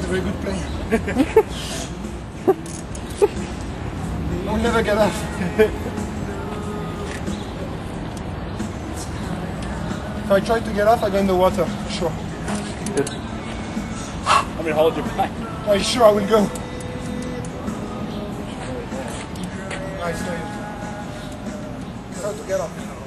a very good plane. I'll never get off. If I try to get off, I go in the water, sure. Good. I'm going to hold you back. Are you sure I will go? Nice, nice. Try to get off.